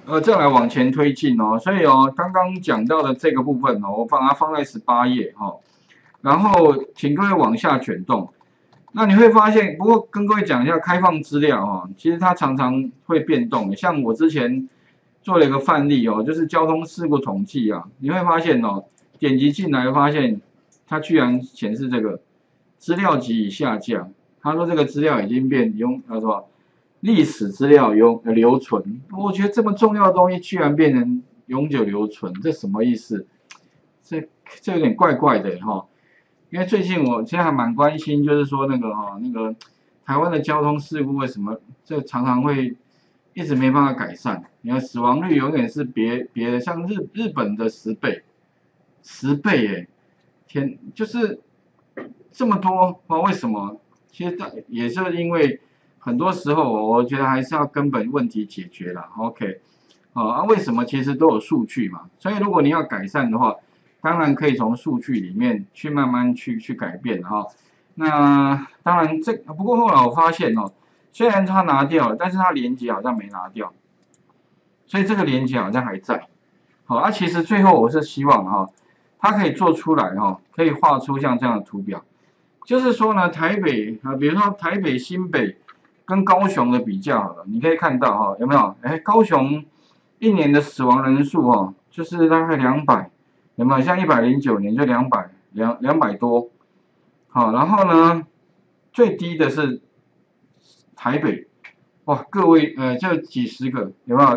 再来往前推进哦。所以哦，刚刚讲到的这个部分哦，我把它放在18页哈、哦，然后请各位往下卷动。那你会发现，不过跟各位讲一下开放资料哈，其实它常常会变动。像我之前做了一个范例哦，就是交通事故统计啊，你会发现哦，点击进来发现它居然显示这个资料集已下架。他说这个资料已经变什么历史资料留存。我觉得这么重要的东西居然变成永久留存，这什么意思？这有点怪怪的哈。因为最近我现在还蛮关心，就是说那个台湾的交通事故为什么这常常会一直没办法改善？你看死亡率永远是别的，像日本的10倍，10倍耶，天，就是这么多啊？为什么？其实也是因为很多时候我觉得还是要根本问题解决啦。OK，为什么？其实都有数据嘛，所以如果你要改善的话，当然可以从数据里面去慢慢去改变哈。那当然不过后来我发现哦，虽然它拿掉了，但是它连接好像没拿掉，所以这个连接好像还在。好，其实最后我是希望哈，它可以做出来哈，可以画出像这样的图表，就是说呢，台北啊，比如说台北、新北跟高雄的比较好了，你可以看到哈，有没有？高雄一年的死亡人数哈，就是大概200，有没有？像109年就200多，好，然后呢，最低的是台北，哇，各位就几十个，有没有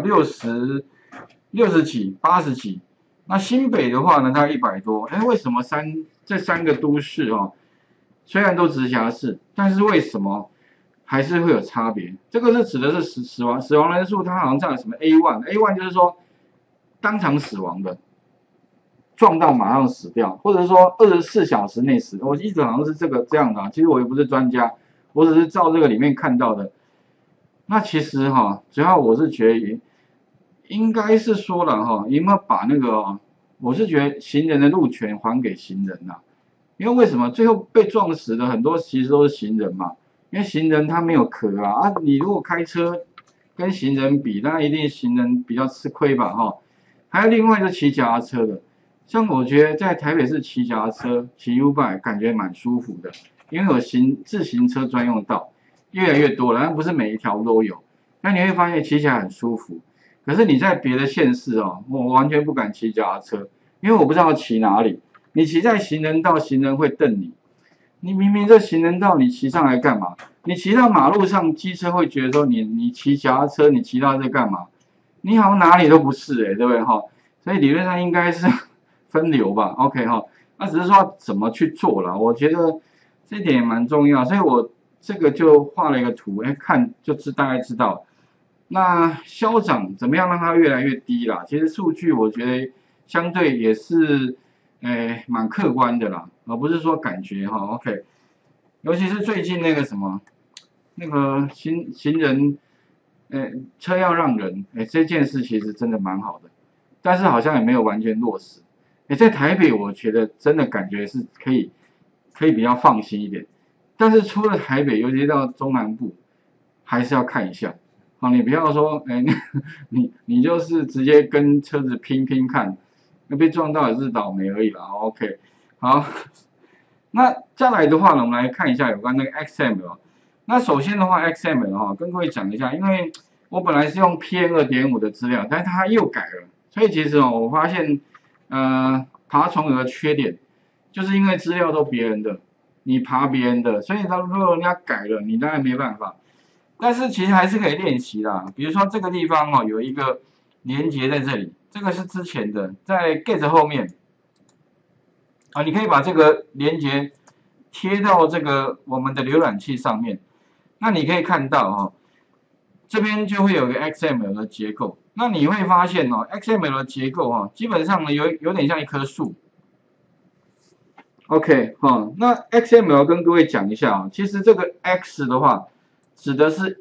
60几、80几？那新北的话呢，它100多。为什么这三个都市哦，虽然都直辖市，但是为什么还是会有差别？这个是指的是死亡人数，它好像占什么 A1，A1 就是说当场死亡的，撞到马上死掉，或者说24小时内死。我记得好像是这样的啊，其实我也不是专家，我只是照这个里面看到的。那其实哈，主要我是觉得应该是说了哈，有没有把那个，我是觉得行人的路权还给行人呐、因为为什么最后被撞死的很多其实都是行人嘛？因为行人他没有壳你如果开车跟行人比，那一定行人比较吃亏吧哈。还有另外就骑脚踏车的，像我觉得在台北市骑脚踏车、骑 U-bike 感觉蛮舒服的，因为有自行车专用道越来越多了，但不是每一条都有。那你会发现骑起来很舒服。可是你在别的县市哦，我完全不敢骑脚踏车，因为我不知道骑哪里。你骑在行人道，行人会瞪你。你明明这行人道，你骑上来干嘛？你骑到马路上，机车会觉得说你骑脚踏车，你骑到这干嘛？你好像哪里都不是对不对哈？所以理论上应该是分流吧，OK 哈。那只是说怎么去做了，我觉得这点也蛮重要，所以我这个就画了一个图，看就大概知道。那消长怎么样让它越来越低啦？其实数据我觉得相对也是，蛮客观的啦，而不是说感觉哈。OK，尤其是最近那个什么，那个行人，车要让人，这件事其实真的蛮好的，但是好像也没有完全落实。在台北我觉得真的感觉是可以比较放心一点，但是出了台北，尤其到中南部，还是要看一下。好，你不要说，你就是直接跟车子拼看，那被撞到也是倒霉而已啦。OK，好，那再来的话呢，我们来看一下有关那个 XML。那首先的话，XML 哈，跟各位讲一下，因为我本来是用 PM2.5的资料，但是它又改了，所以其实我发现，爬虫有个缺点，就是因为资料都别人的，你爬别人的，所以如果人家改了，你当然没办法。但是其实还是可以练习啦，比如说这个地方有一个连接在这里，这个是之前的，在 get 后面你可以把这个连接贴到这个我们的浏览器上面，那你可以看到这边就会有个 XML 的结构，那你会发现XML 的结构基本上呢有点像一棵树。OK 那 XML 跟各位讲一下其实这个 X 的话指的是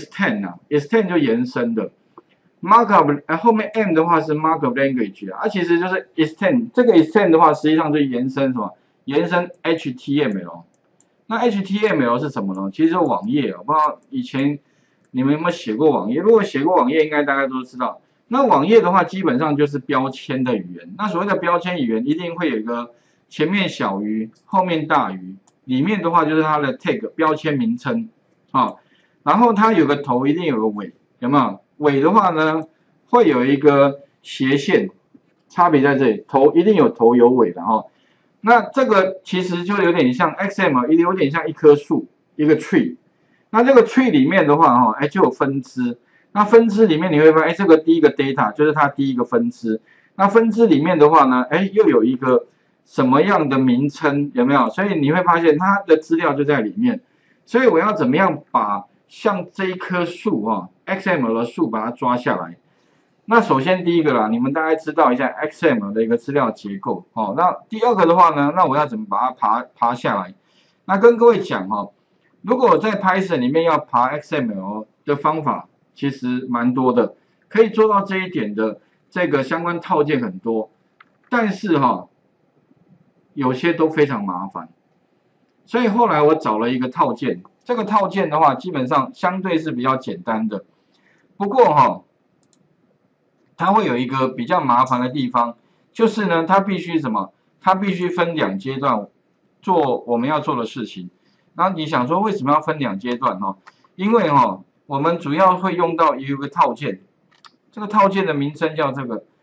extend 就延伸的 ，markup 后面 M 的话是 markup language 其实就是 extend 这个 extend 的话实际上就延伸什么？延伸 HTML。那 HTML 是什么呢？其实是网页不知道以前你们有没有写过网页？如果写过网页，应该大家都知道。 那网页的话，基本上就是标签的语言。那所谓的标签语言，一定会有一个前面小于，后面大于，里面的话就是它的 tag 标签名称啊。然后它有个头，一定有个尾，有没有？尾的话呢，会有一个斜线，差别在这里，头一定有头有尾的哈。那这个其实就有点像 XML， 有点像一棵树，一个 tree。那这个 tree 里面的话哈，就有分支。那分支里面你会发现，这个第一个 data 就是它第一个分支。那分支里面的话呢，又有一个什么样的名称，有没有？所以你会发现它的资料就在里面。所以我要怎么样把像这一棵树XML 的树把它抓下来？那首先第一个啦，你们大概知道一下 XML 的一个资料结构那第二个的话呢，那我要怎么把它爬下来？那跟各位讲如果在 Python 里面要爬 XML 的方法，其实蛮多的，可以做到这一点的这个相关套件很多，但是有些都非常麻烦，所以后来我找了一个套件，这个套件的话基本上相对是比较简单的，不过它会有一个比较麻烦的地方，就是呢它必须什么？它必须分两阶段做我们要做的事情。那你想说为什么要分两阶段因为我们主要会用到有一个套件，这个套件的名称叫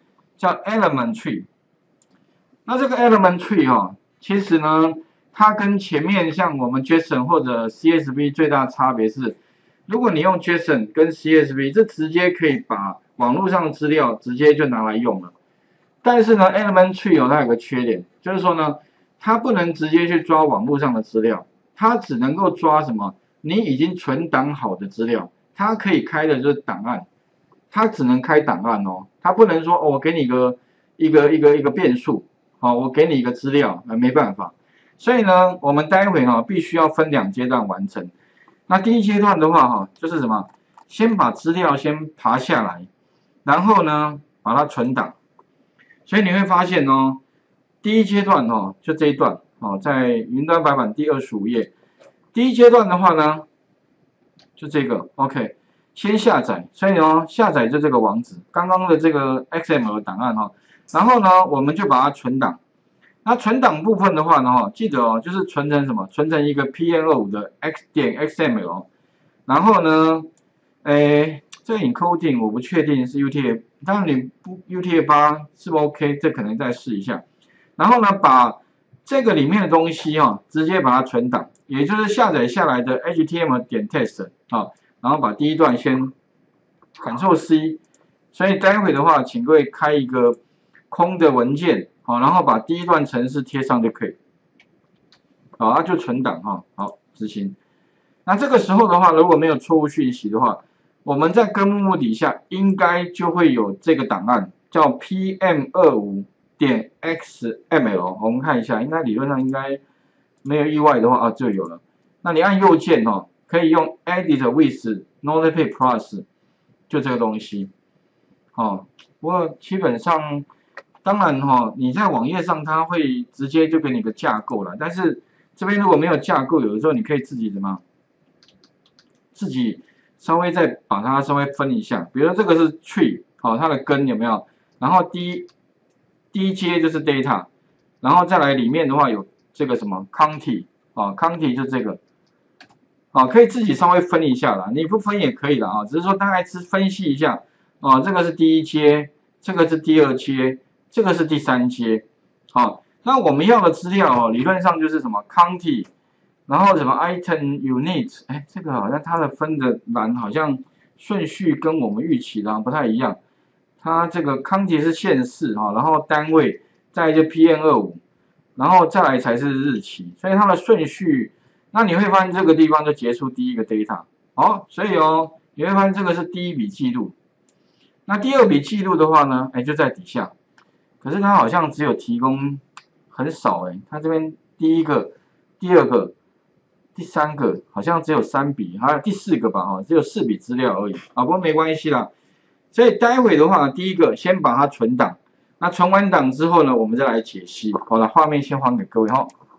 element tree。那这个 element tree 其实呢，它跟前面像我们 JSON 或者 CSV 最大差别是，如果你用 JSON 跟 CSV， 这直接可以把网络上的资料直接就拿来用了。但是呢 element tree 它有个缺点，就是说呢，它不能直接去抓网络上的资料，它只能够抓什么？你已经存档好的资料，它可以开的就是档案，它只能开档案它不能说我给你一个变数，我给你一个资料，没办法。所以呢，我们待会必须要分两阶段完成。那第一阶段的话就是什么？先把资料先爬下来，然后呢把它存档。所以你会发现第一阶段就这一段在云端白板第25页。第一阶段的话呢，就这个 OK， 先下载，所以下载就这个网址，刚刚的这个 XML 档案然后呢我们就把它存档。那存档部分的话呢记得就是存成什么？存成一个 PM25 的 x.xml， 然后呢这个 encoding 我不确定是 UTF， 当然你不 UTF-8 是不 OK， 这可能再试一下。然后呢把这个里面的东西直接把它存档，也就是下载下来的 html.txt 然后把第一段先 Ctrl+C， 所以待会的话，请各位开一个空的文件然后把第一段程式贴上就可以，那就存档好，执行。那这个时候的话，如果没有错误讯息的话，我们在根目录底下应该就会有这个档案，叫 PM25.xml， 我们看一下，应该理论上应该没有意外的话就有了。那你按右键可以用 Edit with Notepad Plus， 就这个东西。不过基本上，当然你在网页上它会直接就给你个架构了，但是这边如果没有架构，有的时候你可以自己自己稍微再把它稍微分一下，比如说这个是 tree， 它的根有没有？然后第一阶就是 data， 然后再来里面的话有这个什么 county，county 就这个，可以自己稍微分一下啦，你不分也可以啦只是说大概是分析一下，这个是第一阶，这个是第二阶，这个是第三阶，那我们要的资料理论上就是什么 county。然后什么 item unit， 这个好像它的分的栏好像顺序跟我们预期的不太一样。它这个 county 是县市然后单位，再来就 PM25， 然后再来才是日期，所以它的顺序，那你会发现这个地方就结束第一个 data， 所以你会发现这个是第一笔记录。那第二笔记录的话呢，就在底下，可是它好像只有提供很少它这边第一个、第二个。第三个好像只有3笔，还有第4个吧只有4笔资料而已不过没关系啦。所以待会的话，第一个先把它存档，那存完档之后呢，我们再来解析。好了，画面先还给各位